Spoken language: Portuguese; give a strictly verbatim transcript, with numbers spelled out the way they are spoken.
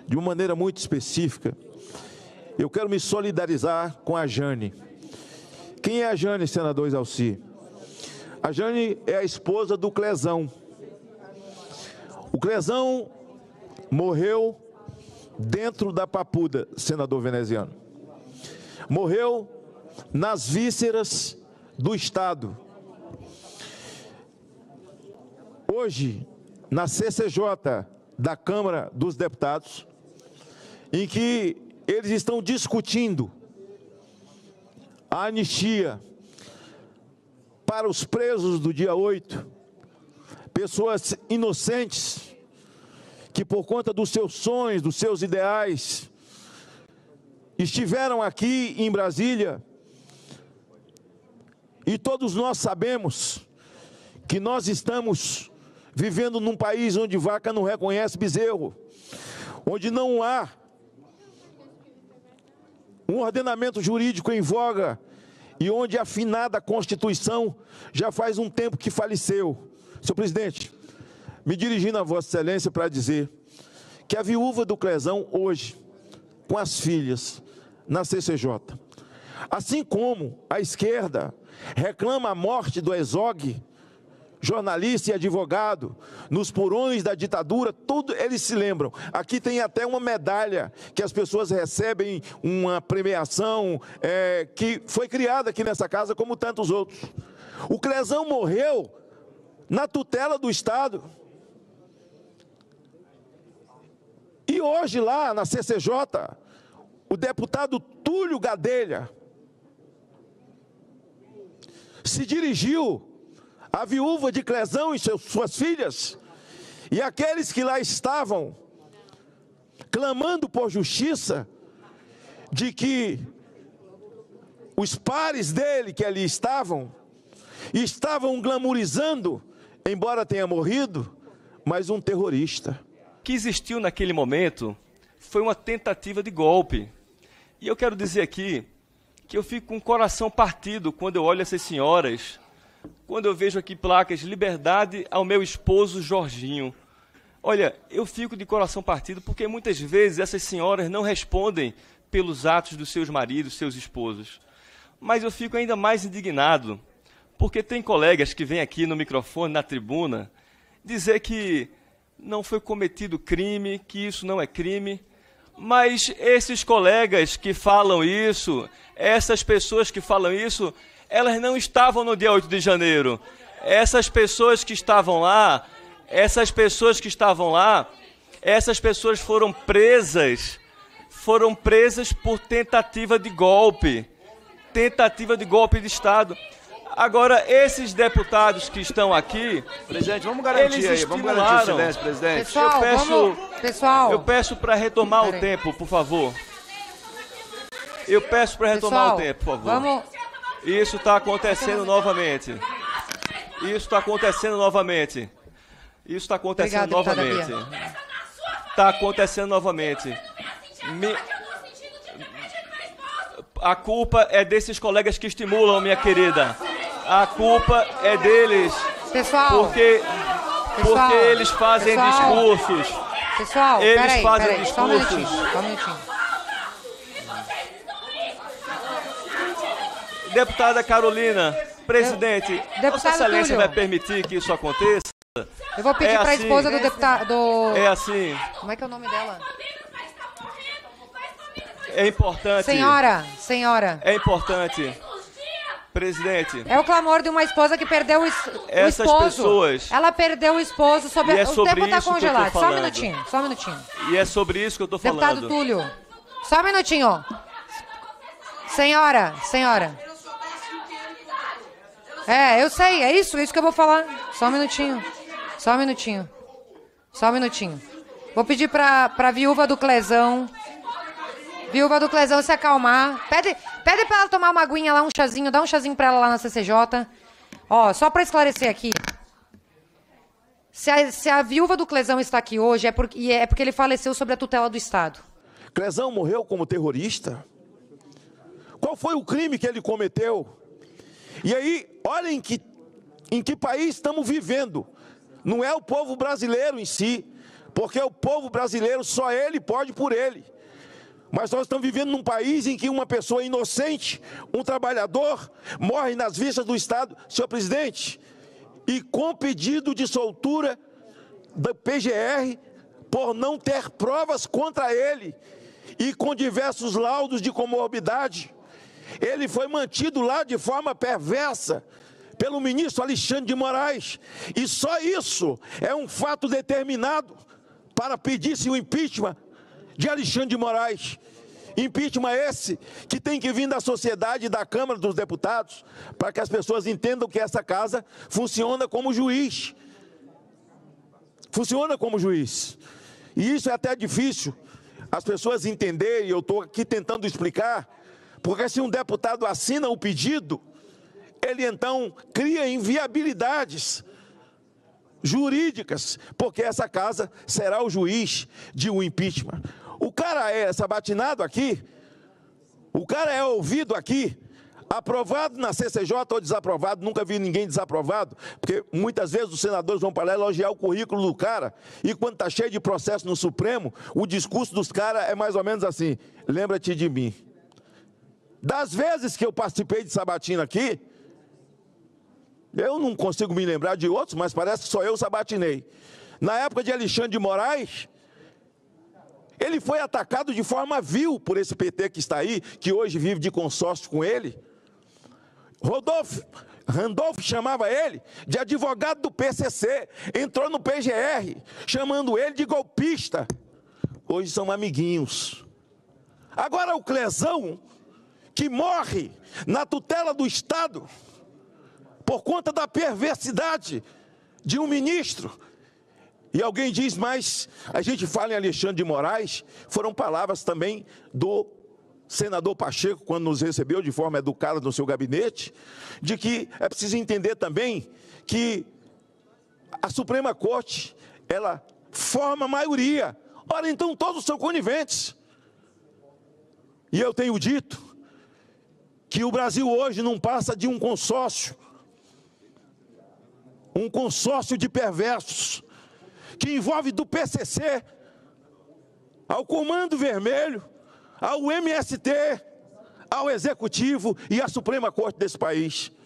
de uma maneira muito específica, eu quero me solidarizar com a Jane. Quem é a Jane, senador Exalci? A Jane é a esposa do Clezão. O Clezão morreu dentro da papuda, senador veneziano. Morreu nas vísceras do Estado. Hoje, na C C J da Câmara dos Deputados, em que eles estão discutindo a anistia para os presos do dia oito, pessoas inocentes que, por conta dos seus sonhos, dos seus ideais, estiveram aqui em Brasília, e todos nós sabemos que nós estamos vivendo num país onde vaca não reconhece bezerro, onde não há um ordenamento jurídico em voga e onde a afinada Constituição já faz um tempo que faleceu. Senhor presidente, me dirigindo a Vossa Excelência para dizer que a viúva do Clezão hoje, com as filhas na C C J, assim como a esquerda reclama a morte do Herzog, jornalista e advogado, nos porões da ditadura, tudo eles se lembram. Aqui tem até uma medalha que as pessoas recebem, uma premiação é, que foi criada aqui nessa casa, como tantos outros. O Clezão morreu na tutela do Estado. E hoje lá na C C J, o deputado Túlio Gadelha se dirigiu à viúva de Clezão e seus, suas filhas, e aqueles que lá estavam, clamando por justiça, de que os pares dele que ali estavam, estavam glamourizando, embora tenha morrido, mas um terrorista. O que existiu naquele momento foi uma tentativa de golpe. E eu quero dizer aqui que eu fico com o coração partido quando eu olho essas senhoras, quando eu vejo aqui placas Liberdade ao meu esposo Jorginho. Olha, eu fico de coração partido porque muitas vezes essas senhoras não respondem pelos atos dos seus maridos, seus esposos. Mas eu fico ainda mais indignado porque tem colegas que vêm aqui no microfone, na tribuna, dizer que não foi cometido crime, que isso não é crime. Mas esses colegas que falam isso, essas pessoas que falam isso, elas não estavam no dia oito de janeiro. Essas pessoas que estavam lá, essas pessoas que estavam lá, essas pessoas foram presas, foram presas por tentativa de golpe, tentativa de golpe de Estado. Agora, esses deputados que estão aqui, presidente, vamos garantir eles aí, vamos garantir o silêncio, presidente. Pessoal, eu peço, vamos, pessoal, eu peço para retomar Pera o aí. tempo, por favor. Eu peço para retomar pessoal, o tempo, por favor. Vamos... Isso está acontecendo novamente. Isso está acontecendo novamente. Isso está acontecendo Obrigada, novamente. Está acontecendo novamente. Me... A culpa é desses colegas que estimulam, minha querida. A culpa é deles. Pessoal, porque, pessoal, porque eles fazem pessoal, discursos. Pessoal, eles peraí, fazem peraí, discursos. Só um minutinho, só um minutinho. Deputada Carolina, presidente, Eu, Vossa Excelência Túlio, vai permitir que isso aconteça? Eu vou pedir é para a assim, esposa do deputado... Do... É assim. Como é que é o nome dela? É importante. Senhora, senhora. É importante. Presidente. É o clamor de uma esposa que perdeu o, es... Essas o esposo. Pessoas, Ela perdeu o esposo sob é a... O tempo está congelado. Só um falando. minutinho, só um minutinho. E é sobre isso que eu estou falando. Deputado Túlio, só um minutinho. Senhora, senhora. É, eu sei, é isso, é isso que eu vou falar. Só um minutinho, só um minutinho. Só um minutinho. Vou pedir para a viúva do Clezão... Viúva do Clezão se acalmar. Pede, pede pra ela tomar uma aguinha lá, um chazinho. Dá um chazinho pra ela lá na C C J. Ó, só pra esclarecer aqui. Se a, se a viúva do Clezão está aqui hoje, é porque, é porque ele faleceu sob a tutela do Estado. Clezão morreu como terrorista? Qual foi o crime que ele cometeu? E aí, olhem que, em que país estamos vivendo. Não é o povo brasileiro em si. porque o povo brasileiro, só ele pode por ele. Mas nós estamos vivendo num país em que uma pessoa inocente, um trabalhador, morre nas vistas do Estado, senhor presidente, e com pedido de soltura da P G R por não ter provas contra ele e com diversos laudos de comorbidade. Ele foi mantido lá de forma perversa pelo ministro Alexandre de Moraes. E só isso é um fato determinado para pedir-se o impeachment de Alexandre de Moraes. Impeachment esse que tem que vir da sociedade e da Câmara dos Deputados, para que as pessoas entendam que essa casa funciona como juiz. Funciona como juiz. E isso é até difícil as pessoas entenderem, eu estou aqui tentando explicar, porque se um deputado assina o pedido, ele então cria inviabilidades jurídicas, porque essa casa será o juiz de um impeachment. O cara é sabatinado aqui, o cara é ouvido aqui, aprovado na C C J ou desaprovado, nunca vi ninguém desaprovado, porque muitas vezes os senadores vão para lá elogiar o currículo do cara, e quando está cheio de processo no Supremo, o discurso dos caras é mais ou menos assim: lembra-te de mim. Das vezes que eu participei de sabatina aqui, eu não consigo me lembrar de outros, mas parece que só eu sabatinei. Na época de Alexandre de Moraes, ele foi atacado de forma vil por esse P T que está aí, que hoje vive de consórcio com ele. Rodolfo, Randolfo chamava ele de advogado do P C C, entrou no P G R, chamando ele de golpista. Hoje são amiguinhos. Agora o Clezão, que morre na tutela do Estado, por conta da perversidade de um ministro. E alguém diz, mas a gente fala em Alexandre de Moraes, foram palavras também do senador Pacheco, quando nos recebeu de forma educada no seu gabinete, de que é preciso entender também que a Suprema Corte, ela forma maioria. Ora, então todos são coniventes. E eu tenho dito que o Brasil hoje não passa de um consórcio, um consórcio de perversos, que envolve do P C C ao Comando Vermelho, ao M S T, ao Executivo e à Suprema Corte desse país.